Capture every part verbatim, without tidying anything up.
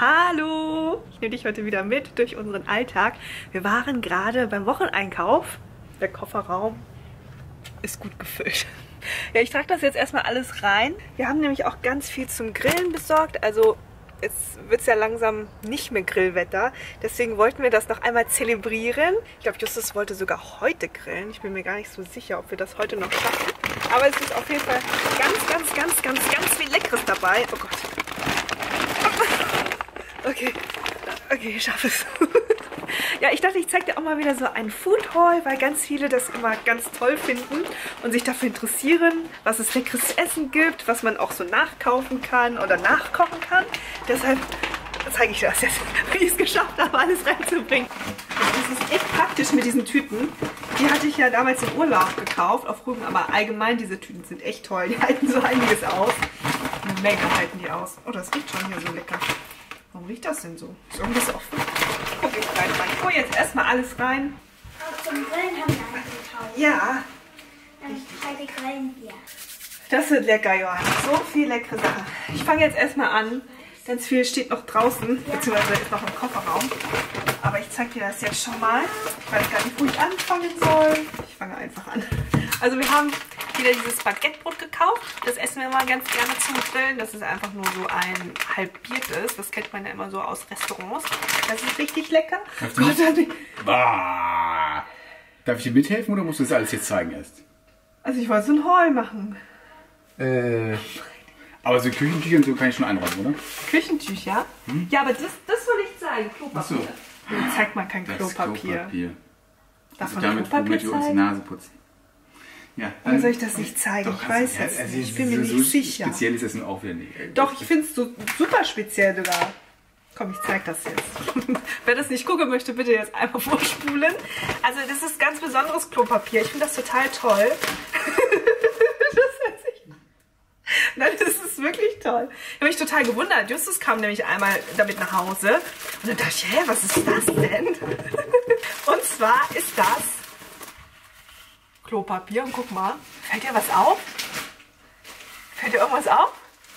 Hallo! Ich nehme dich heute wieder mit durch unseren Alltag. Wir waren gerade beim Wocheneinkauf. Der Kofferraum ist gut gefüllt. Ja, ich trage das jetzt erstmal alles rein. Wir haben nämlich auch ganz viel zum Grillen besorgt. Also jetzt wird es ja langsam nicht mehr Grillwetter. Deswegen wollten wir das noch einmal zelebrieren. Ich glaube, Justus wollte sogar heute grillen. Ich bin mir gar nicht so sicher, ob wir das heute noch schaffen. Aber es ist auf jeden Fall ganz, ganz, ganz, ganz, ganz viel Leckeres dabei. Oh Gott. Okay, okay, ich schaffe es. Ja, ich dachte, ich zeige dir auch mal wieder so ein Food Haul, weil ganz viele das immer ganz toll finden und sich dafür interessieren, was es leckeres zu essen gibt, was man auch so nachkaufen kann oder nachkochen kann. Deshalb zeige ich dir das jetzt, wie ich es geschafft habe, alles reinzubringen. Das ist echt praktisch mit diesen Tüten. Die hatte ich ja damals im Urlaub gekauft, auf Rügen, aber allgemein diese Tüten sind echt toll. Die halten so einiges aus. Eine Menge halten die aus. Oh, das riecht schon hier so lecker. Warum riecht das denn so? Ist irgendwas offen? Guck ich rein, rein. Ich hole jetzt erstmal alles rein. Auch zum Grillen haben wir eingekauft. Ja. Dann heute grillen wir. Das wird lecker, Johann. So viel leckere Sachen. Ich fange jetzt erstmal an. Ganz viel steht noch draußen, ja. Beziehungsweise ist noch im Kofferraum. Aber ich zeige dir das jetzt schon mal. Ich weiß gar nicht, wo ich anfangen soll. Ich fange einfach an. Also wir haben wieder dieses Baguettebrot gekauft. Das essen wir mal ganz gerne zum Grillen. Das ist einfach nur so ein halbiertes. Das kennt man ja immer so aus Restaurants. Das ist richtig lecker. Bah. Darf ich dir mithelfen oder musst du das alles jetzt zeigen erst? Also ich wollte so ein Haul machen. Äh... Aber so Küchentücher und so kann ich schon einräumen, oder? Küchentücher? Hm? Ja, aber das, das soll ich zeigen. Klopapier. Ach so. Nee, zeigt mal kein das Klopapier. Klopapier. Darf also man damit, Klopapier womit wir uns die zeigen? Nase putzen. Ja, Warum soll ich das nicht zeigen? Doch, ich weiß ja, es also nicht. Ich bin mir so nicht sicher. Speziell ist das nun auch wieder nicht. Doch, ich finde es so super speziell sogar. Komm, ich zeig das jetzt. Wer das nicht gucken möchte, bitte jetzt einfach vorspulen. Also das ist ganz besonderes Klopapier. Ich finde das total toll. Nein, das ist wirklich toll. Ich habe mich total gewundert. Justus kam nämlich einmal damit nach Hause. Und dann dachte ich, hä, was ist das denn? Und zwar ist das Klopapier. Und guck mal, fällt dir was auf? Fällt dir irgendwas auf?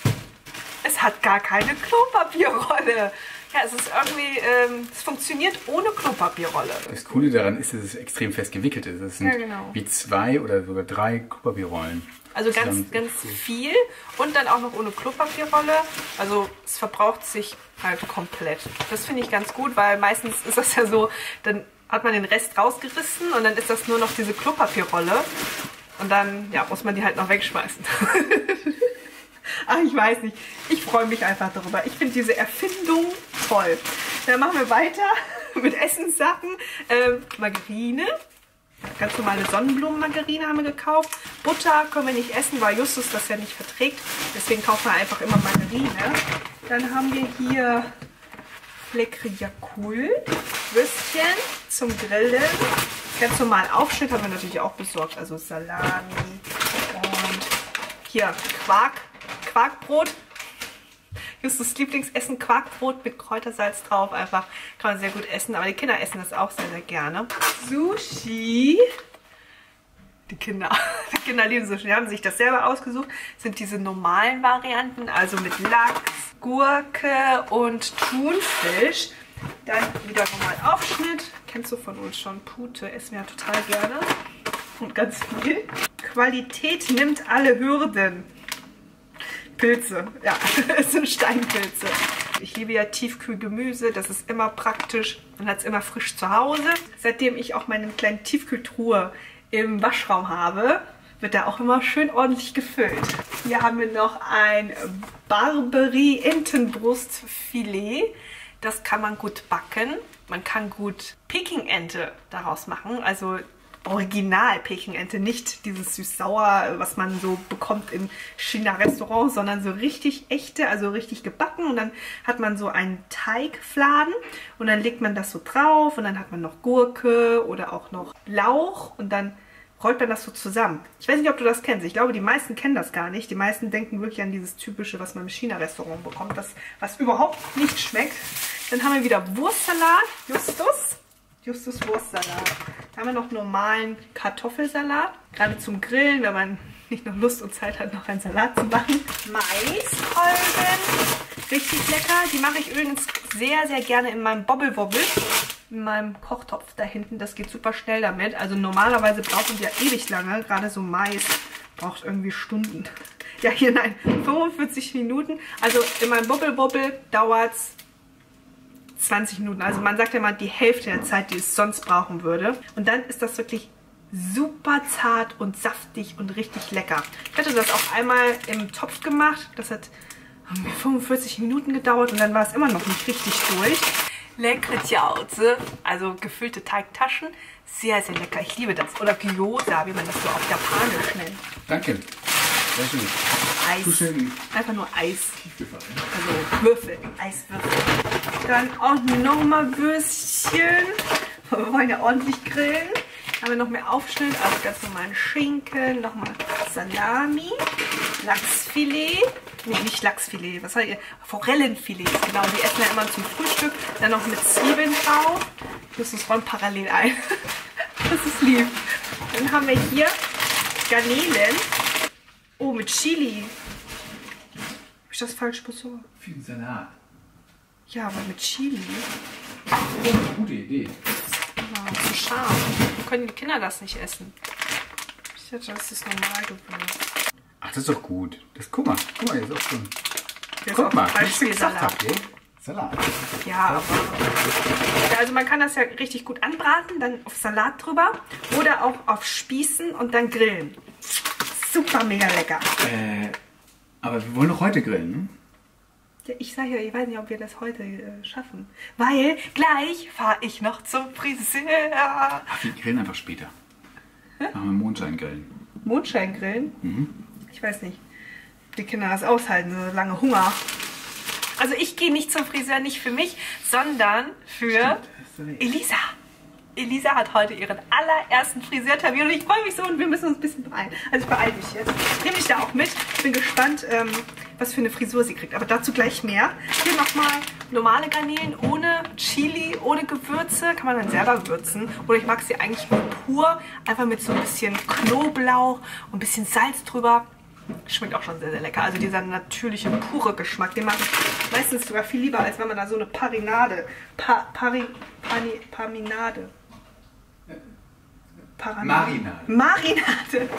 Es hat gar keine Klopapierrolle. Ja, es ist irgendwie, ähm, es funktioniert ohne Klopapierrolle. Das Coole daran ist, dass es extrem fest gewickelt ist. Es sind ja, genau. wie zwei oder sogar drei Klopapierrollen. Also ganz, ganz viel und dann auch noch ohne Klopapierrolle. Also es verbraucht sich halt komplett. Das finde ich ganz gut, weil meistens ist das ja so, dann hat man den Rest rausgerissen und dann ist das nur noch diese Klopapierrolle. Und dann ja, muss man die halt noch wegschmeißen. Ach, ich weiß nicht. Ich freue mich einfach darüber. Ich finde diese Erfindung toll. Dann machen wir weiter mit Essenssachen. Ähm, Margarine. Ganz normale Sonnenblumenmargarine haben wir gekauft. Butter können wir nicht essen, weil Justus das ja nicht verträgt. Deswegen kaufen wir einfach immer Margarine. Dann haben wir hier leckere Yakult. Würstchen zum Grillen. Ganz normal Aufschnitt haben wir natürlich auch besorgt. Also Salami und hier Quark. Quarkbrot. Justus Lieblingsessen, Quarkbrot mit Kräutersalz drauf. Einfach kann man sehr gut essen. Aber die Kinder essen das auch sehr, sehr gerne. Sushi. Die Kinder, die Kinder lieben Sushi. Die haben sich das selber ausgesucht. Das sind diese normalen Varianten. Also mit Lachs, Gurke und Thunfisch. Dann wieder nochmal Aufschnitt. Kennst du von uns schon? Pute essen wir ja total gerne. Und ganz viel. Qualität nimmt alle Hürden. Pilze, ja, es sind Steinpilze. Ich liebe ja Tiefkühlgemüse, das ist immer praktisch. Man hat es immer frisch zu Hause. Seitdem ich auch meine kleine Tiefkühltruhe im Waschraum habe, wird da auch immer schön ordentlich gefüllt. Hier haben wir noch ein Barberie-Entenbrustfilet. Das kann man gut backen. Man kann gut Peking-Ente daraus machen, also Original Peking-Ente, nicht dieses süß-sauer, was man so bekommt im China-Restaurant, sondern so richtig echte, also richtig gebacken. Und dann hat man so einen Teigfladen und dann legt man das so drauf und dann hat man noch Gurke oder auch noch Lauch und dann rollt man das so zusammen. Ich weiß nicht, ob du das kennst. Ich glaube, die meisten kennen das gar nicht. Die meisten denken wirklich an dieses typische, was man im China-Restaurant bekommt, das, was überhaupt nicht schmeckt. Dann haben wir wieder Wurstsalat, Justus. Justus Wurstsalat. Da haben wir noch normalen Kartoffelsalat. Gerade zum Grillen, wenn man nicht noch Lust und Zeit hat, noch einen Salat zu machen. Maiskolben. Richtig lecker. Die mache ich übrigens sehr, sehr gerne in meinem Bobble-Wobble. In meinem Kochtopf da hinten. Das geht super schnell damit. Also normalerweise brauchen wir ewig lange. Gerade so Mais braucht irgendwie Stunden. Ja, hier nein, fünfundvierzig Minuten. Also in meinem Bobble-Wobble dauert es zwanzig Minuten. Also man sagt ja mal die Hälfte der Zeit, die es sonst brauchen würde. Und dann ist das wirklich super zart und saftig und richtig lecker. Ich hatte das auch einmal im Topf gemacht. Das hat fünfundvierzig Minuten gedauert und dann war es immer noch nicht richtig durch. Leckere Jauze, also gefüllte Teigtaschen. Sehr, sehr lecker. Ich liebe das. Oder Gyoza, wie man das so auf Japanisch nennt. Danke. Sehr schön. Eis. Schön. Einfach nur Eis. Also Würfel. Eiswürfel. Dann auch nochmal Würstchen. Wir wollen ja ordentlich grillen. Haben wir noch mehr Aufschnitt, also ganz normalen Schinken, nochmal Salami, Lachsfilet, nee, nicht Lachsfilet, was seid ihr? Forellenfilet, genau, die essen wir immer zum Frühstück, dann noch mit Zwiebeln drauf. Ich muss das räumen parallel ein. Das ist lieb. Dann haben wir hier Garnelen. Oh, mit Chili. Habe ich das falsch besorgt? Viel Salat. Ja, aber mit Chili. Oh, gute Idee. Zu scharf. Können die Kinder das nicht essen? Ich dachte, das ist normal gewesen. Ach, das ist doch gut. Das, guck mal, guck mal, das ist auch schon. Das Guck ist mal, auch was ich gesagt Salat. habe, Salat. Ja, aber. Also man kann das ja richtig gut anbraten, dann auf Salat drüber oder auch auf Spießen und dann grillen. Super mega lecker. Äh, aber wir wollen doch heute grillen, ne? Ja, ich sage ja, ich weiß nicht, ob wir das heute äh, schaffen. Weil gleich fahre ich noch zum Friseur. Ach, wir grillen einfach später. Hä? Machen wir Mondschein grillen. Mondschein grillen? Mhm. Ich weiß nicht. Die Kinder das aushalten, so lange Hunger. Also ich gehe nicht zum Friseur, nicht für mich, sondern für Stimmt, Elisa. Elisa hat heute ihren allerersten Friseurtermin und ich freue mich so und wir müssen uns ein bisschen beeilen. Also ich beeile mich jetzt. Ich nehme dich da auch mit. Ich bin gespannt, ähm, was für eine Frisur sie kriegt. Aber dazu gleich mehr. Hier nochmal normale Garnelen ohne Chili, ohne Gewürze. Kann man dann selber würzen. Oder ich mag sie eigentlich nur pur. Einfach mit so ein bisschen Knoblauch und ein bisschen Salz drüber. Schmeckt auch schon sehr, sehr lecker. Also dieser natürliche, pure Geschmack, den mag ich meistens sogar viel lieber, als wenn man da so eine Parinade, pa, Pari, Pani, Paminade. Paranade. Marinade. Marinade.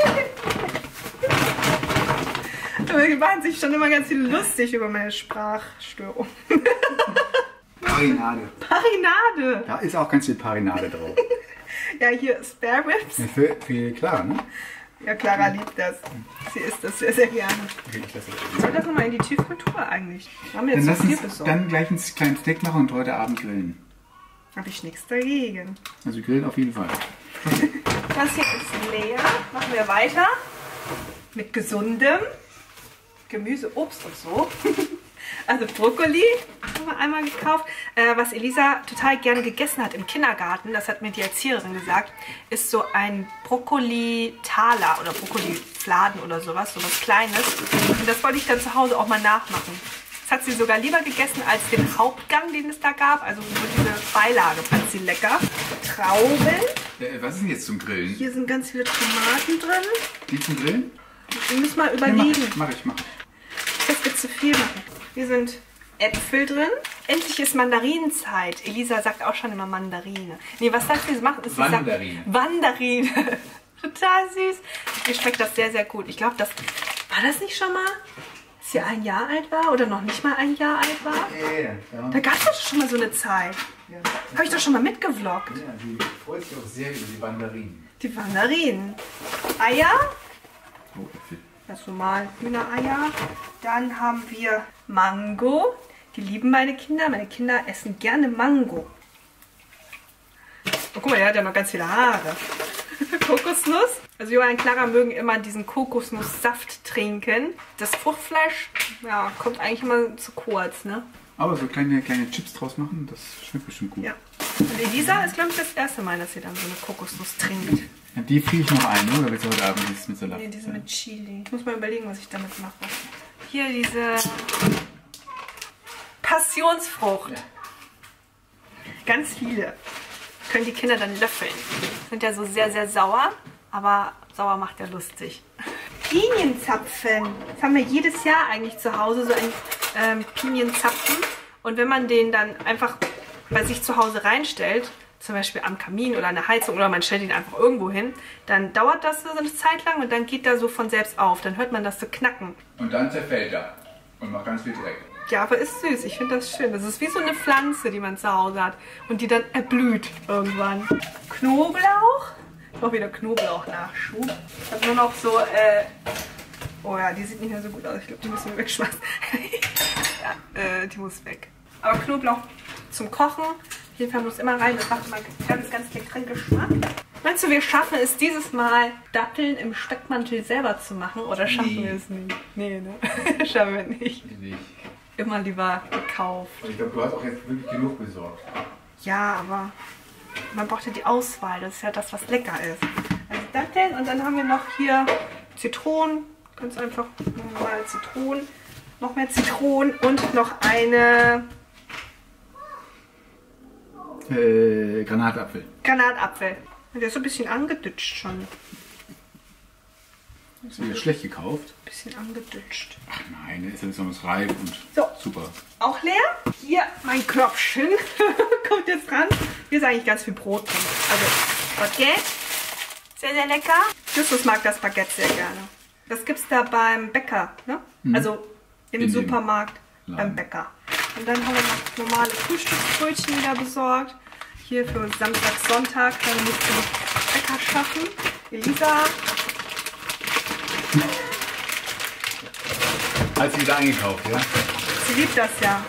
Die machen sich schon immer ganz viel lustig über meine Sprachstörung. Parinade. Parinade. Da ist auch ganz viel Parinade drauf. Ja, hier Spare Ribs. Ja, für, für Clara, ne? Ja, Clara liebt das. Sie isst das sehr, sehr gerne. Okay, klasse. Soll das nochmal in die Tiefkultur eigentlich? Haben wir Dann jetzt lass so viel uns besorgt. dann gleich einen kleinen Steak machen und heute Abend grillen. Habe ich nichts dagegen. Also grillen auf jeden Fall. Das hier ist leer. Machen wir weiter mit gesundem Gemüse, Obst und so. Also Brokkoli haben wir einmal gekauft. Äh, was Elisa total gerne gegessen hat im Kindergarten, das hat mir die Erzieherin gesagt, ist so ein Brokkoli-Taler oder Brokkoli-Fladen oder sowas, sowas Kleines. Und das wollte ich dann zu Hause auch mal nachmachen. Das hat sie sogar lieber gegessen als den Hauptgang, den es da gab. Also nur diese Beilage fand sie lecker. Trauben. Äh, was ist denn jetzt zum Grillen? Hier sind ganz viele Tomaten drin. Die zum Grillen? Wir müssen mal Ja, überlegen. mach ich, mach ich, mach ich. Das wird zu viel machen. Hier sind Äpfel drin. Endlich ist Mandarinenzeit. Elisa sagt auch schon immer Mandarine. Nee, was sagt sie? Sie macht, sie Wandarine. Sagt Wandarine. Total süß. Mir schmeckt das sehr, sehr gut. Ich glaube, das war das nicht schon mal, als sie ein Jahr alt war oder noch nicht mal ein Jahr alt war? Ja, ja. Da gab es doch schon mal so eine Zeit. Ja. Habe ich doch schon mal mitgevloggt. Ja, sie freut sich auch sehr über die Mandarinen. Die Mandarinen. Eier. Oh, Äpfel. Ganz normal Hühnereier. Dann haben wir Mango. Die lieben meine Kinder. Meine Kinder essen gerne Mango. Oh, guck mal, der hat ja noch ganz viele Haare. Kokosnuss. Also Johann und Clara mögen immer diesen Kokosnusssaft trinken. Das Fruchtfleisch, ja, kommt eigentlich immer zu kurz, ne? Aber so kleine, kleine Chips draus machen, das schmeckt bestimmt gut. Ja. Und Elisa ist, glaube ich, das erste Mal, dass sie dann so eine Kokosnuss trinkt. Ja, die friere ich noch ein, ne? Oder willst du heute Abend dieses mit Salat? Nee, diese mit Chili. Ich muss mal überlegen, was ich damit mache. Hier diese Passionsfrucht. Ja. Ganz viele. Können die Kinder dann löffeln. Sind ja so sehr, sehr sauer. Aber sauer macht ja lustig. Pinienzapfen. Das haben wir jedes Jahr eigentlich zu Hause. So ein ähm, Pinienzapfen. Und wenn man den dann einfach bei sich zu Hause reinstellt, zum Beispiel am Kamin oder an der Heizung oder man stellt ihn einfach irgendwo hin, dann dauert das so eine Zeit lang und dann geht er so von selbst auf. Dann hört man das so knacken. Und dann zerfällt er und macht ganz viel Dreck. Ja, aber ist süß. Ich finde das schön. Das ist wie so eine Pflanze, die man zu Hause hat und die dann erblüht irgendwann. Knoblauch. Noch wieder Knoblauch-Nachschub. Ich habe nur noch so, äh... oh ja, die sieht nicht mehr so gut aus. Ich glaube, die müssen wir wegschmeißen. ja, äh, die muss weg. Aber Knoblauch zum Kochen. Auf jeden Fall muss immer rein. Das macht immer ganz, ganz leckeren Geschmack. Meinst du, wir schaffen es dieses Mal, Datteln im Speckmantel selber zu machen? Oder schaffen Nee. wir es nicht? Nee, ne? Schaffen wir nicht. Nicht. Immer lieber gekauft. Und ich glaube, du hast auch jetzt wirklich genug besorgt. Ja, aber man braucht ja die Auswahl. Das ist ja das, was lecker ist. Also Datteln und dann haben wir noch hier Zitronen. Ganz einfach normal Zitronen. Noch mehr Zitronen und noch eine Äh, Granatapfel. Granatapfel. Der ist so ein bisschen angeditscht schon. Ein Hast du wieder schlecht gekauft? bisschen angeditscht. Ach nein, der ist ja besonders reif und So. super. Auch leer. Hier mein Körbchen. Kommt jetzt ran. Hier ist eigentlich ganz viel Brot drin. Also Baguette. Sehr, sehr lecker. Justus mag das Baguette sehr gerne. Das gibt es da beim Bäcker. Ne? Mhm. Also im In dem Supermarkt Laden. beim Bäcker. Und dann haben wir noch normale Frühstücksbrötchen wieder besorgt. Hier für Samstag, Sonntag. Dann musst du noch Bäcker schaffen. Elisa. Hat sie wieder eingekauft, ja? Sie liebt das ja.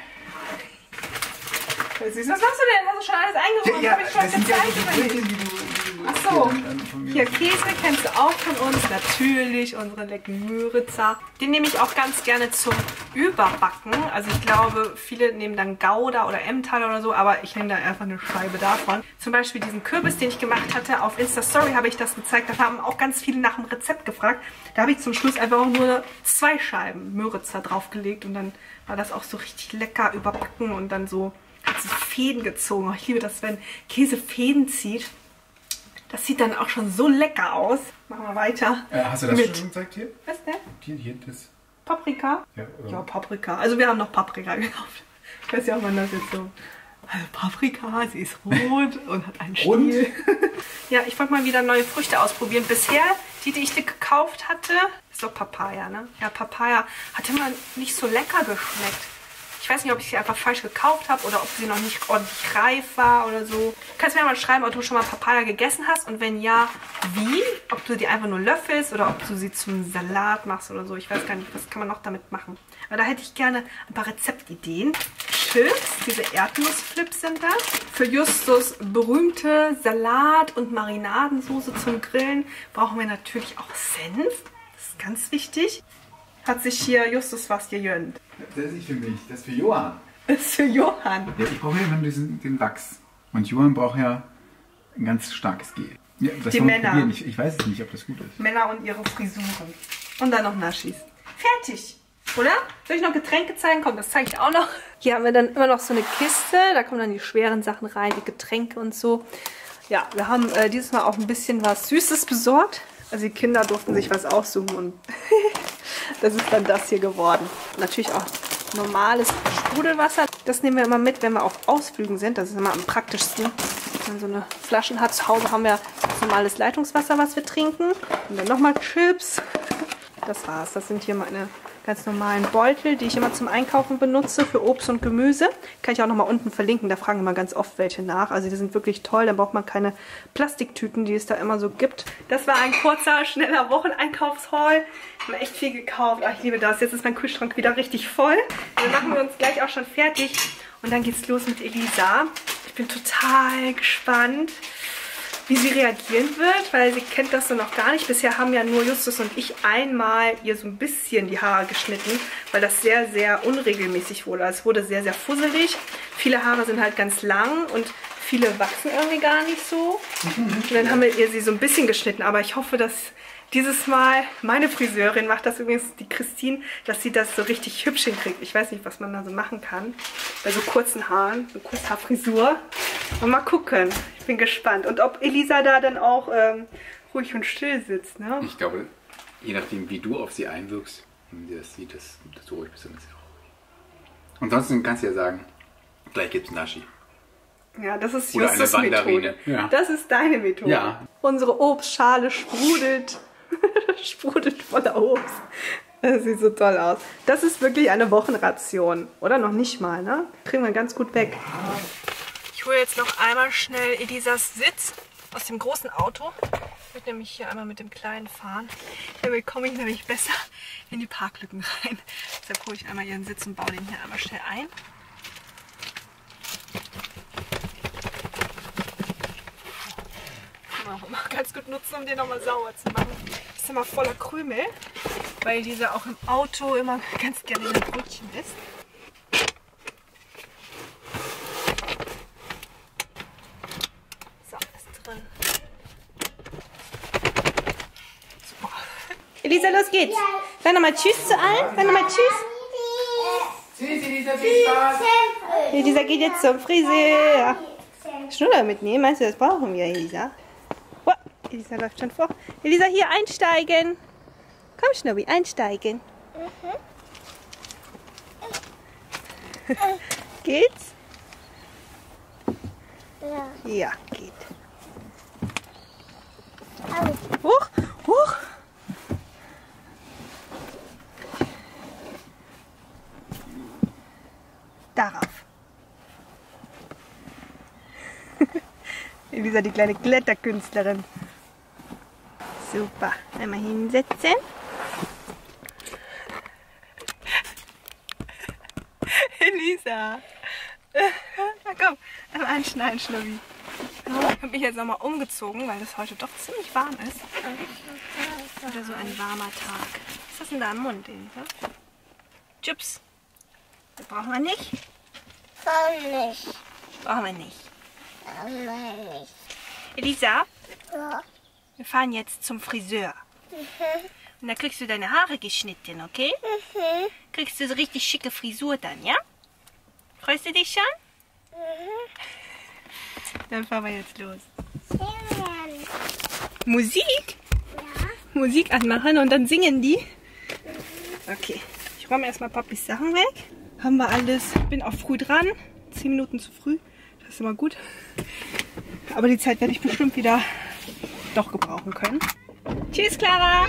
Was machst du denn? Hast du schon alles eingeräumt? Hab ich schon gezeigt oder nicht? die du, Ach so. Hier Käse kennst du auch von uns. Natürlich unsere leckeren Müritzer. Den nehme ich auch ganz gerne zum Überbacken. Also ich glaube, viele nehmen dann Gouda oder Emmentaler oder so, aber ich nehme da einfach eine Scheibe davon. Zum Beispiel diesen Kürbis, den ich gemacht hatte. Auf Insta-Story habe ich das gezeigt. Da haben auch ganz viele nach dem Rezept gefragt. Da habe ich zum Schluss einfach auch nur zwei Scheiben Müritzer draufgelegt und dann war das auch so richtig lecker überbacken und dann so hat sie Fäden gezogen. Oh, ich liebe das, wenn Käse Fäden zieht. Das sieht dann auch schon so lecker aus. Machen wir weiter. Äh, hast du das mit schon gezeigt hier? Was denn? Hier, hier, das. Paprika? Ja, oder? Ja, Paprika. Also wir haben noch Paprika gekauft. Ich weiß ja auch, man das jetzt so... Also Paprika, sie ist rot und hat einen Und? Stiel. Ja, ich wollte mal wieder neue Früchte ausprobieren. Bisher, die, die ich gekauft hatte, ist doch Papaya, ne? Ja, Papaya hat immer nicht so lecker geschmeckt. Ich weiß nicht, ob ich sie einfach falsch gekauft habe oder ob sie noch nicht ordentlich reif war oder so. Du kannst mir mal schreiben, ob du schon mal Papaya gegessen hast und wenn ja, wie? Ob du die einfach nur löffelst oder ob du sie zum Salat machst oder so. Ich weiß gar nicht, was kann man noch damit machen. Aber da hätte ich gerne ein paar Rezeptideen. Chips, diese Erdnussflips sind das. Für Justus berühmte Salat- und Marinadensoße zum Grillen brauchen wir natürlich auch Senf. Das ist ganz wichtig. Hat sich hier Justus was gegönnt. Das ist nicht für mich, das ist für Johann. Das ist für Johann. Ja, ich brauche ja immer diesen, den Wachs. Und Johann braucht ja ein ganz starkes Gel. Ja, das Die wollen wir Männer. probieren. Ich, ich weiß es nicht, ob das gut ist. Männer und ihre Frisuren. Und dann noch Naschis. Fertig. Oder? Soll ich noch Getränke zeigen? Komm, das zeige ich auch noch. Hier haben wir dann immer noch so eine Kiste. Da kommen dann die schweren Sachen rein, die Getränke und so. Ja, wir haben äh, dieses Mal auch ein bisschen was Süßes besorgt. Also die Kinder durften sich was aussuchen und das ist dann das hier geworden. Natürlich auch normales Sprudelwasser. Das nehmen wir immer mit, wenn wir auf Ausflügen sind. Das ist immer am praktischsten. Wenn man so eine Flaschen hat. Zu Hause haben wir normales Leitungswasser, was wir trinken. Und dann nochmal Chips. Das war's. Das sind hier meine ganz normalen Beutel, die ich immer zum Einkaufen benutze für Obst und Gemüse. Kann ich auch nochmal unten verlinken. Da fragen immer ganz oft welche nach. Also die sind wirklich toll. Da braucht man keine Plastiktüten, die es da immer so gibt. Das war ein kurzer, schneller Wocheneinkaufshaul. Ich habe echt viel gekauft. Ach, ich liebe das. Jetzt ist mein Kühlschrank wieder richtig voll. Dann machen wir uns gleich auch schon fertig. Und dann geht's los mit Elisa. Ich bin total gespannt, wie sie reagieren wird, weil sie kennt das so noch gar nicht. Bisher haben ja nur Justus und ich einmal ihr so ein bisschen die Haare geschnitten, weil das sehr, sehr unregelmäßig wurde. Es wurde sehr, sehr fusselig. Viele Haare sind halt ganz lang und viele wachsen irgendwie gar nicht so. Und dann haben wir ihr sie so ein bisschen geschnitten, aber ich hoffe, dass dieses Mal, meine Friseurin macht das übrigens, die Christine, dass sie das so richtig hübsch hinkriegt. Ich weiß nicht, was man da so machen kann. Bei so kurzen Haaren, so Kurzhaarfrisur. Und mal gucken. Ich bin gespannt. Und ob Elisa da dann auch ähm, ruhig und still sitzt, ne? Ich glaube, je nachdem, wie du auf sie einwirkst, wenn sie das sieht, dass, dass du ruhig bist, dann ist sie auch ruhig. Ansonsten kannst du ja sagen, gleich gibt's einen Naschi. Ja, das ist Oder Justus eine Methode. Wanderine. Ja. Das ist deine Methode. Ja. Unsere Obstschale sprudelt. sprudelt voller Obst. Das sieht so toll aus. Das ist wirklich eine Wochenration. Oder noch nicht mal, ne? Kriegen wir ganz gut weg. Ich hole jetzt noch einmal schnell Elisas Sitz aus dem großen Auto. Ich würde nämlich hier einmal mit dem kleinen fahren. Damit komme ich nämlich besser in die Parklücken rein. Deshalb hole ich einmal ihren Sitz und baue den hier einmal schnell ein. Kann man auch immer ganz gut nutzen, um den nochmal sauber zu machen. Ist immer voller Krümel, weil dieser auch im Auto immer ganz gerne in den Brötchen ist. So, ist drin. Super. Elisa, los geht's. Sag nochmal Tschüss zu allen. Sag nochmal Tschüss. Tschüss, Elisa, viel Spaß. Elisa geht jetzt zum Friseur. Schnuller mitnehmen, meinst du, das brauchen wir, Elisa? Oh, Elisa läuft schon vor. Elisa, hier einsteigen. Komm, Schnubbi, einsteigen. Mhm. Geht's? Ja. Ja, geht. Hoch, hoch. Darauf. Elisa, die kleine Kletterkünstlerin. Super. Einmal hinsetzen. Elisa. Na komm, einmal anschneiden, Schnubbi. Ich habe mich jetzt nochmal umgezogen, weil es heute doch ziemlich warm ist. Oder so ein warmer Tag. Was ist das denn da im Mund, Elisa? Chips. Das brauchen wir nicht. Warum nicht? Brauchen wir nicht. Warum nicht? Elisa, Ja. wir fahren jetzt zum Friseur. Mhm. Und da kriegst du deine Haare geschnitten, okay? Mhm. Kriegst du so richtig schicke Frisur dann, ja? Freust du dich schon? Mhm. Dann fahren wir jetzt los. Singen. Musik? Ja. Musik anmachen und dann singen die? Okay, ich räume erstmal Papis Sachen weg. Haben wir alles. Bin auch früh dran. Zehn Minuten zu früh. Das ist immer gut. Aber die Zeit werde ich bestimmt wieder doch gebrauchen können. Tschüss, Clara!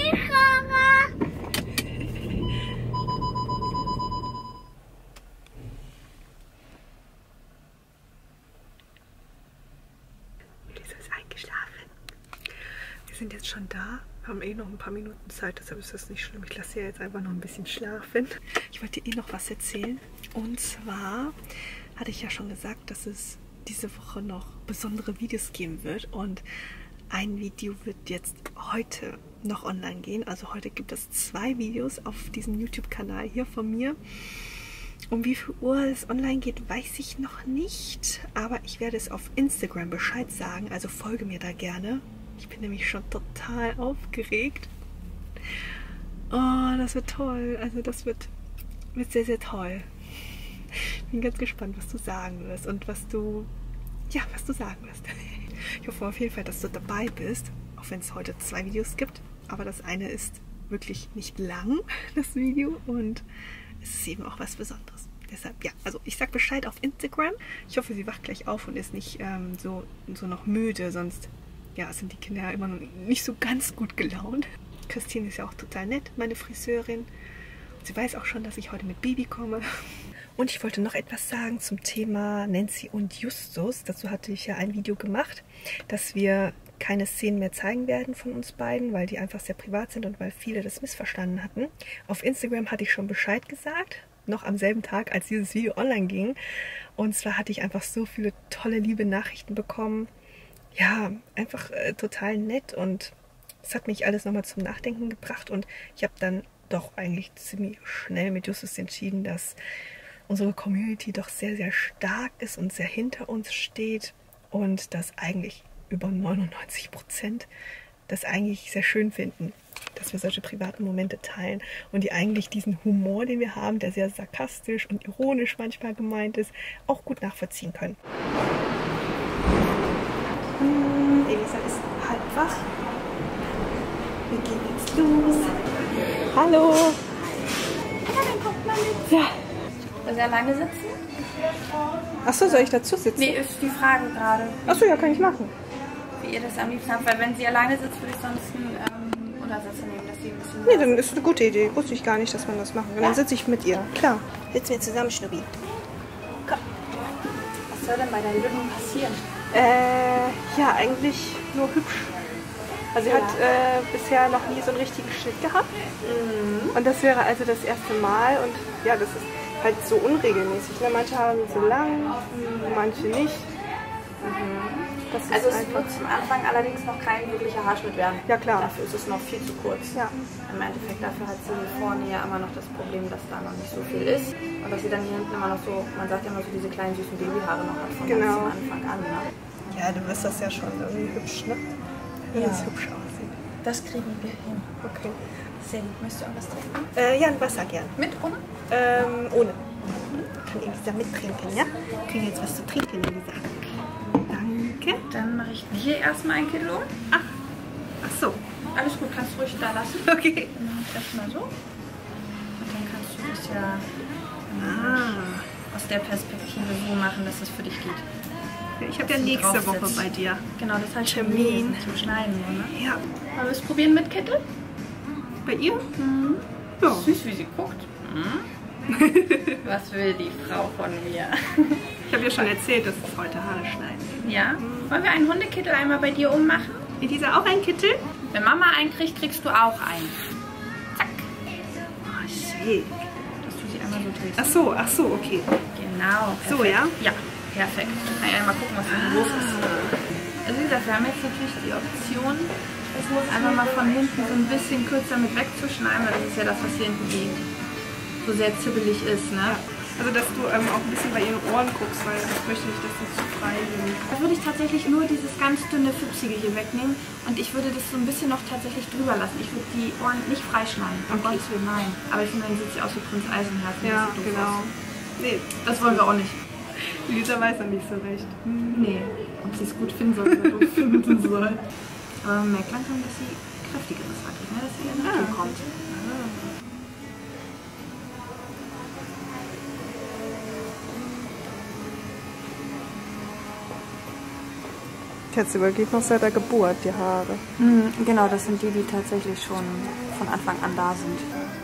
Lisa ist eingeschlafen. Wir sind jetzt schon da. Wir haben eh noch ein paar Minuten Zeit, deshalb ist das nicht schlimm. Ich lasse sie jetzt einfach noch ein bisschen schlafen. Ich wollte eh noch was erzählen. Und zwar hatte ich ja schon gesagt, dass es diese Woche noch besondere Videos geben wird. Und ein Video wird jetzt heute noch online gehen. Also heute gibt es zwei Videos auf diesem YouTube-Kanal hier von mir. Um wie viel Uhr es online geht, weiß ich noch nicht. Aber ich werde es auf Instagram Bescheid sagen. Also folge mir da gerne. Ich bin nämlich schon total aufgeregt. Oh, das wird toll. Also das wird, wird sehr, sehr toll. Ich bin ganz gespannt, was du sagen wirst und was du, ja, was du sagen wirst. Ich hoffe auf jeden Fall, dass du dabei bist, auch wenn es heute zwei Videos gibt. Aber das eine ist wirklich nicht lang, das Video, und es ist eben auch was Besonderes. Deshalb, ja, also ich sag Bescheid auf Instagram. Ich hoffe, sie wacht gleich auf und ist nicht ähm, so, so noch müde, sonst ja, sind die Kinder ja immer noch nicht so ganz gut gelaunt. Christine ist ja auch total nett, meine Friseurin. Und sie weiß auch schon, dass ich heute mit Baby komme. Und ich wollte noch etwas sagen zum Thema Nancy und Justus. Dazu hatte ich ja ein Video gemacht, dass wir keine Szenen mehr zeigen werden von uns beiden, weil die einfach sehr privat sind und weil viele das missverstanden hatten. Auf Instagram hatte ich schon Bescheid gesagt, noch am selben Tag, als dieses Video online ging. Und zwar hatte ich einfach so viele tolle, liebe Nachrichten bekommen. Ja, einfach äh, total nett, und es hat mich alles nochmal zum Nachdenken gebracht, und ich habe dann doch eigentlich ziemlich schnell mit Justus entschieden, dass unsere Community doch sehr, sehr stark ist und sehr hinter uns steht und dass eigentlich über neunundneunzig Prozent das eigentlich sehr schön finden, dass wir solche privaten Momente teilen und die eigentlich diesen Humor, den wir haben, der sehr sarkastisch und ironisch manchmal gemeint ist, auch gut nachvollziehen können. Elisa ist halb wach. Wir gehen jetzt los. Hallo. Ja, Soll sie alleine sitzen? Achso, soll ich dazu sitzen? Nee, ist die Frage gerade, Achso, ja, kann ich machen. wie ihr das am liebsten habt. Weil wenn sie alleine sitzt, würde ich sonst einen ähm, Untersetzer nehmen, dass sie ein bisschen... Nee, dann ist eine gute Idee. Wusste ich gar nicht, dass man das machen kann. Dann sitze ich mit ihr. Klar. Sitzen wir zusammen, Schnubbi. Was soll denn bei der Lütten passieren? Äh, ja, eigentlich nur hübsch. Also sie hat äh, bisher noch nie so einen richtigen Schnitt gehabt. Mhm. Und das wäre also das erste Mal. Und ja, das ist halt so unregelmäßig. Ne? Manche haben so lang, manche nicht. Mhm. Das ist Also es einfach... wird zum Anfang allerdings noch kein wirklicher Haarschnitt werden. Ja, klar. Dafür ist es noch viel zu kurz. Ja. Im Endeffekt dafür hat sie vorne ja immer noch das Problem, dass da noch nicht so viel ist. Und dass sie dann hier hinten immer noch so, man sagt ja immer so, diese kleinen süßen Babyhaare noch hat von Genau. ganz am Anfang an. Ne? Ja, du wirst das ja schon irgendwie hübsch, ne? Wenn Ja. es hübsch aussieht. Das kriegen wir hin. Okay. Sehr gut. Möchtest du auch was trinken? Äh, ja, ein Wasser gern. Mit, ohne? Ähm, ohne. Kann Elisa mittrinken, ja? Kriegen wir jetzt was zu trinken, Elisa? Danke. Dann mache ich dir erstmal ein Kilo. Ach, ach so. Alles gut, kannst du ruhig da lassen. Okay. Dann mache ich das mal so. Und dann kannst du das ja Ah. aus der Perspektive so machen, dass es für dich geht. Ich habe ja nächste Woche bei dir. Genau, das heißt Termin. zum Schneiden, ne? Ja. Wollen wir es probieren mit Kittel? Bei ihr? Mhm. Ja. Süß, wie sie guckt. Mhm. Was will die Frau von mir? Ich habe ja schon erzählt, dass es heute Haare schneiden. Ja? Wollen wir einen Hundekittel einmal bei dir ummachen? Elisa auch ein Kittel? Wenn Mama einen kriegt, kriegst du auch einen. Zack. Oh, shit. Dass du sie einmal so drehst. Ach so, ach so, okay. Genau. Perfekt. So, ja? Ja, perfekt. Kann ja mal gucken, was da los ist. Also wie gesagt, wir haben jetzt natürlich die Option, einfach mal von hinten so ein bisschen kürzer mit wegzuschneiden, weil das ist ja das, was hier hinten eh so sehr zibbelig ist, ne? Also, dass du ähm, auch ein bisschen bei ihren Ohren guckst, weil ich möchte nicht, dass sie zu frei sind. Da würde ich tatsächlich nur dieses ganz dünne, Füchsige hier wegnehmen und ich würde das so ein bisschen noch tatsächlich drüber lassen. Ich würde die Ohren nicht freischneiden. Um Gottes Willen, nein. Aber ich finde, dann sieht sie aus wie Prinz Eisenherz. Ja, genau. Nee, Das wollen wir auch nicht. Lisa weiß ja nicht so recht. Nee. Ob sie es gut finden soll oder doof finden soll. Aber man merkt langsam, dass sie kräftigeres hat, ne? Dass sie in die Natur kommt. Jetzt übergeht noch seit der Geburt die Haare. Mhm, genau, das sind die, die tatsächlich schon von Anfang an da sind.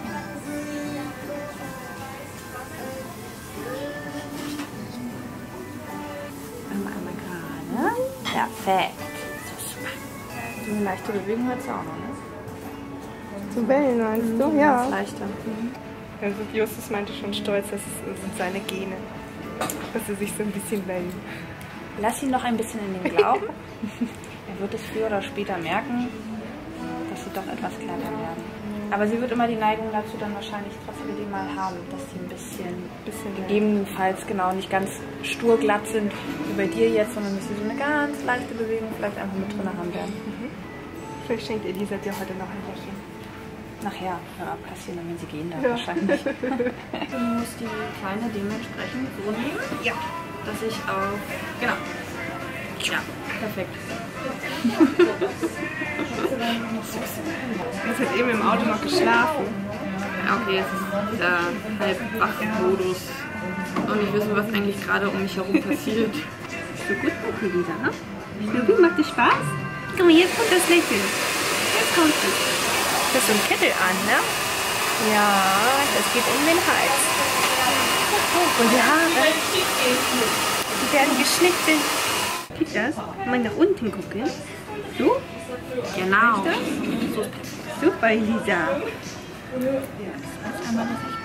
Einmal, einmal gerade. Perfekt. So eine leichte Bewegung hat es auch noch, ne? Zum Wellen meinst du? Ganz Ja. leichter. Also Justus meinte schon stolz, das sind seine Gene. Dass sie sich so ein bisschen wellen. Lass ihn noch ein bisschen in den Glauben. Er wird es früher oder später merken, dass sie doch etwas kleiner werden. Aber sie wird immer die Neigung dazu dann wahrscheinlich trotzdem die mal haben, dass sie ein bisschen, Bisschen gegebenenfalls genau nicht ganz stur glatt sind wie bei dir jetzt, sondern dass sie so eine ganz leichte Bewegung vielleicht einfach mit drin haben werden. Vielleicht schenkt Elisa dir heute noch ein Lächeln. Nachher, ja, passieren dann, wenn sie gehen darf Ja. wahrscheinlich. Du musst die Kleine dementsprechend so nehmen. Ja. Dass ich auf... Genau. Ja, perfekt. Das hat eben im Auto noch geschlafen. Ja, okay, jetzt ist dieser Halbwach-Modus. Und ich wissen, was eigentlich gerade um mich herum passiert. So gut mit Elisa, ne? Snoopy, macht dir Spaß? Guck mal, jetzt kommt das Lächeln. Jetzt kommt es. Du hast so ein Kittel an, ne? Ja, das geht um den Hals. Und die Haare, die werden geschnitten. Geht das? Mal nach unten gucken. So? Genau. Super, Elisa. Einmal, dass ich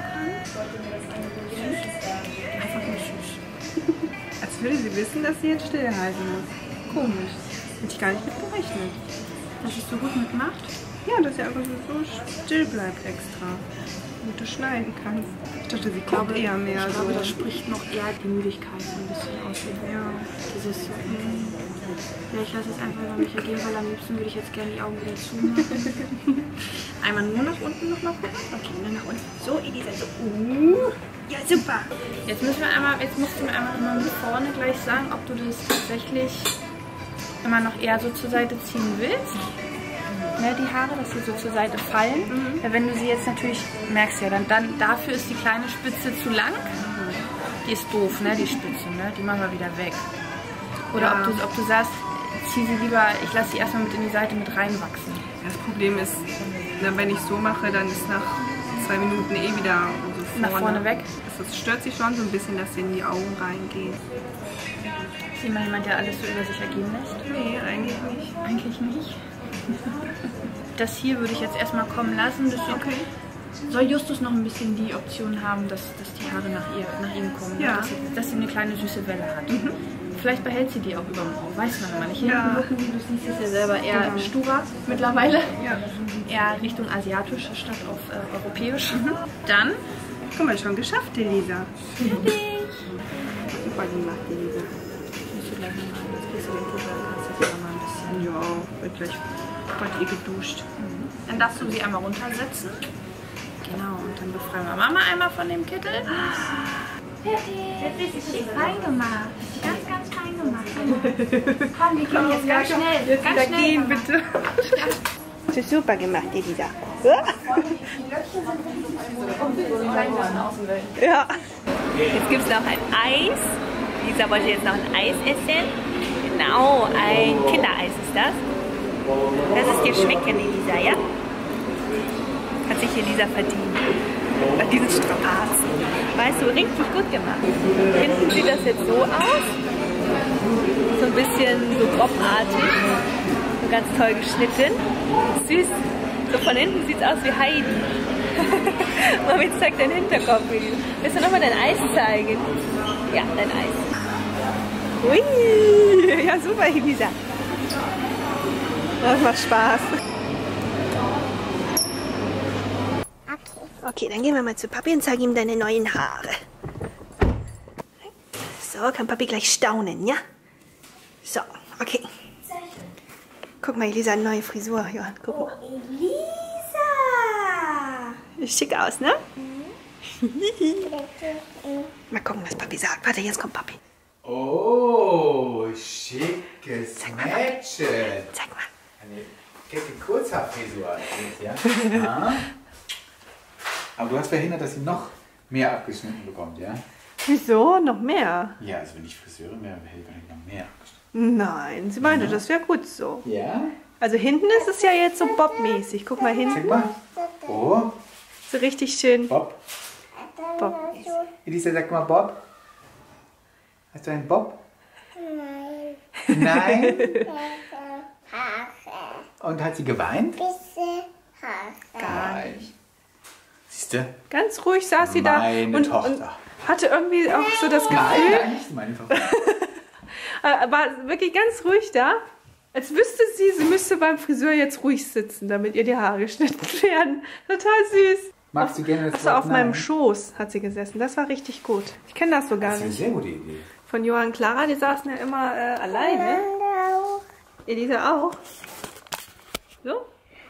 einfach nur süß. Als würde sie wissen, dass sie jetzt stillhalten muss. Komisch. Hätte ich gar nicht mit gerechnet. Dass es so gut mitmacht. Ja, dass sie einfach so still bleibt extra. Und du schneiden kannst. Ich dachte, sie guckt eher mehr Ich so. glaube, das spricht noch eher die Müdigkeit so ein bisschen aus. Ja. Dieses, mm, ja, ich lasse es einfach noch nicht ergehen, weil am liebsten würde ich jetzt gerne die Augen wieder zumachen. Einmal nur nach unten noch mal gucken. Okay, nur nach unten. So, Elisa, so. Uh. Ja, super. Jetzt müssen wir einmal, jetzt musst du mir einmal mal mit vorne gleich sagen, ob du das tatsächlich immer noch eher so zur Seite ziehen willst. ne, die Haare, dass sie so zur Seite fallen. Mhm. Ja, wenn du sie jetzt natürlich, merkst ja, dann, dann dafür ist die kleine Spitze zu lang. Die ist doof, ne, die Spitze, ne? Die machen wir wieder weg. Oder ja. ob, du, ob du sagst, zieh sie lieber, ich lasse sie erstmal mit in die Seite mit reinwachsen. Das Problem ist, na, wenn ich so mache, dann ist nach zwei Minuten eh wieder so nach vorne, vorne weg. Das stört sich schon so ein bisschen, dass sie in die Augen reingehen. Ist immer jemand, der alles so über sich ergehen lässt? Nee, eigentlich nicht. Eigentlich nicht. Das hier würde ich jetzt erstmal kommen lassen. Das okay. Soll Justus noch ein bisschen die Option haben, dass, dass die Haare nach, ihr, nach ihm kommen, ja. dass, sie, dass sie eine kleine süße Welle hat. Mhm. Vielleicht behält sie die auch über dem Auge, weiß man immer nicht. Hinten ja. wirken die, du siehst es ja selber, eher mhm. sturer mittlerweile. Ja. Eher Richtung asiatisch statt auf äh, europäisch. Mhm. Dann, guck mal, schon geschafft, Elisa. Fertig. Super gemacht, Elisa. Musst du gleich nochmal, jetzt gehst du den Puder, kannst du noch mal ein bisschen. Ja, wird gleich heute eh geduscht. Mhm. Dann darfst du sie einmal runtersetzen. Genau, und dann befreien wir Mama einmal von dem Kittel. Fertig. Das ist fein gemacht. Ganz, ganz fein gemacht. Komm, wir können jetzt ganz schnell. Jetzt ganz wieder schnell gehen, bitte. Ja. Das ist super gemacht, Elisa. Ja. Jetzt gibt es noch ein Eis. Lisa wollte jetzt noch ein Eis essen. Genau, ein Kindereis ist das. Lass es dir schmecken, Elisa, ja? Hat sich Elisa verdient. Nach diesen Strapazen. Weißt du, richtig gut gemacht. Hinten sieht das jetzt so aus. So ein bisschen so grobartig. So ganz toll geschnitten. Süß. So von hinten sieht es aus wie Heidi. Mami zeigt deinen Hinterkopf. Willst du nochmal dein Eis zeigen? Ja, dein Eis. Ui, ja super, Elisa. Das macht Spaß. Okay, dann gehen wir mal zu Papi und zeigen ihm deine neuen Haare. So, kann Papi gleich staunen, ja? So, okay. Guck mal, Elisa, eine neue Frisur. Johann, guck mal. Oh, Elisa! Schick aus, ne? Mhm. Mal gucken, was Papi sagt. Warte, jetzt kommt Papi. Oh, schickes Mädchen. Zeig mal. Eine kecke Kurzhaarfrisur. Ja? Ah. Aber du hast verhindert, dass sie noch mehr abgeschnitten bekommt, ja? Wieso? Noch mehr? Ja, also wenn ich Friseure wäre, hätte ich noch mehr abgeschnitten. Nein, sie meinte, ja. das wäre gut so. Ja? Also hinten ist es ja jetzt so Bob-mäßig. Guck mal hinten. Zeig mal. Oh. So richtig schön. Bob. Bob. Elisa, sag mal Bob. Hast du einen Bob? Nein. Nein? Haare. Und hat sie geweint? Bisschen Haare. Gar nicht. Siehst du? Ganz ruhig saß sie da Meine und, Tochter. und hatte irgendwie auch so das Gefühl, Nein, nein, nicht meine Tochter. war wirklich ganz ruhig da, als wüsste sie, sie müsste beim Friseur jetzt ruhig sitzen, damit ihr die Haare geschnitten werden. Total süß. Magst du gerne das Achso, Wort auf meinem Nein? Schoß hat sie gesessen. Das war richtig gut. Ich kenne das so gar Das ist eine nicht. sehr gute Idee. Von Johann und Clara, die saßen ja immer äh, alleine. Elisa auch. So.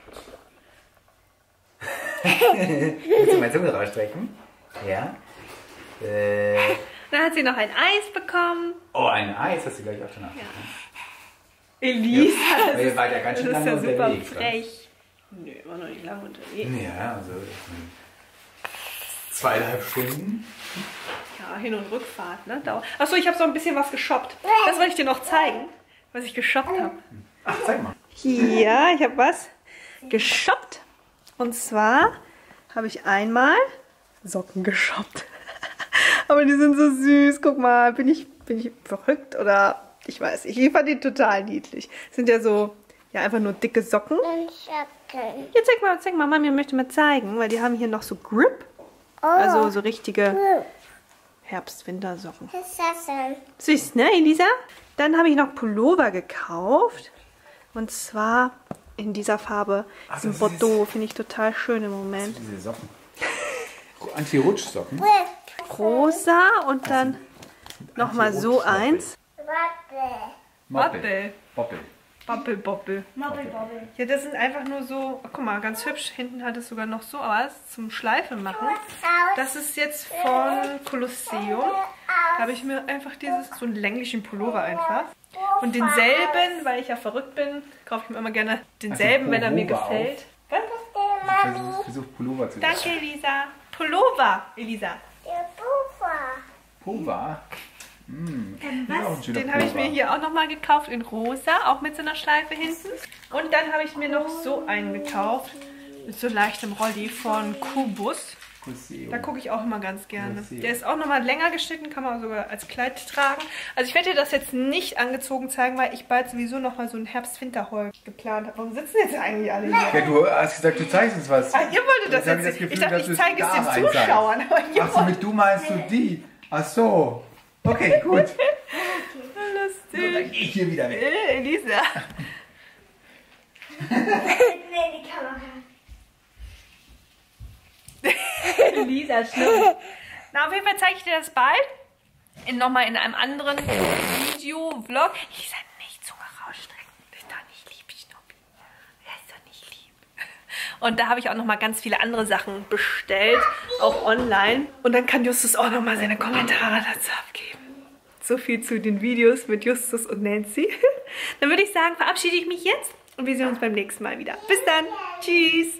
Willst du meine Zunge rausstrecken? Ja. Äh. Dann hat sie noch ein Eis bekommen. Oh, ein Eis hast du gleich auch schon nach. Ja. Elisa, Ja, das, ihr ist, wart ja ganz schön Das ist lange ja super unterwegs. oder? frech. Nö, war noch nicht lange unterwegs. Ja, also zweieinhalb Stunden. Ja, Hin- und Rückfahrt, ne? Achso, ich habe so ein bisschen was geshoppt. Das wollte ich dir noch zeigen, was ich geshoppt habe. Ach, zeig mal. Hier, ich habe was geshoppt. Und zwar habe ich einmal Socken geshoppt. Aber die sind so süß. Guck mal, bin ich, bin ich verrückt oder ich weiß nicht. Ich fand die total niedlich. Sind ja so, ja, einfach nur dicke Socken. Jetzt zeig mal, zeig mal, Mami möchte mal zeigen, weil die haben hier noch so Grip. Also so richtige Herbst-Wintersocken. Was ist das denn? Süß, ne, Elisa? Dann habe ich noch Pullover gekauft. Und zwar in dieser Farbe, Ach, in das Bordeaux. Finde ich total schön im Moment. Diese Socken. Anti-Rutsch-Socken. Rosa und dann nochmal so eins. Warte. Moppel. Moppel. Bobbel, Bobbel. Mobbel, Bobbel. Ja, das sind einfach nur so, oh, guck mal, ganz hübsch. Hinten hat es sogar noch so was zum Schleife machen. Das ist jetzt von Kolosseum. Da habe ich mir einfach dieses, so einen länglichen Pullover einfach. Und denselben, weil ich ja verrückt bin, kaufe ich mir immer gerne denselben, Also wenn er mir Pullover gefällt. Was? Ich versuche Pullover zu Danke, Elisa. Pullover, Elisa. Der Puffer. Pullover? Mm. Was? Den habe ich mir hier auch nochmal gekauft in rosa, auch mit so einer Schleife hinten. Und dann habe ich mir noch so einen gekauft, mit so leichtem Rolli von Kubus. Da gucke ich auch immer ganz gerne. Der ist auch nochmal länger geschnitten, kann man sogar als Kleid tragen. Also ich werde dir das jetzt nicht angezogen zeigen, weil ich bald sowieso nochmal so ein Herbst-Winter-Haul geplant habe. Warum sitzen jetzt eigentlich alle hier? Ja, du hast gesagt, du zeigst uns was. Ah, ihr wolltet das Jetzt hab jetzt ich das nicht. Ich Gefühl, dachte, dass ich du zeige es da den reinzeigst. Zuschauern. Aber ihr Ach so, wollt mit du meinst du die? Ach so. Okay, gut. lustig. So, dann gehe ich hier wieder weg. Äh, Elisa. Nee, die Kamera. Elisa, schlimm. Na, auf jeden Fall zeige ich dir das bald. In, nochmal in einem anderen Video, Vlog. Elisa, nicht Zunge rausstrecken. Das ist doch nicht lieb, Schnuppi. Das ist doch nicht lieb. Und da habe ich auch nochmal ganz viele andere Sachen bestellt. Auch online. Und dann kann Justus auch nochmal seine Kommentare dazu abgeben. So viel zu den Videos mit Justus und Nancy. Dann würde ich sagen, verabschiede ich mich jetzt. Und wir sehen uns beim nächsten Mal wieder. Bis dann. Tschüss.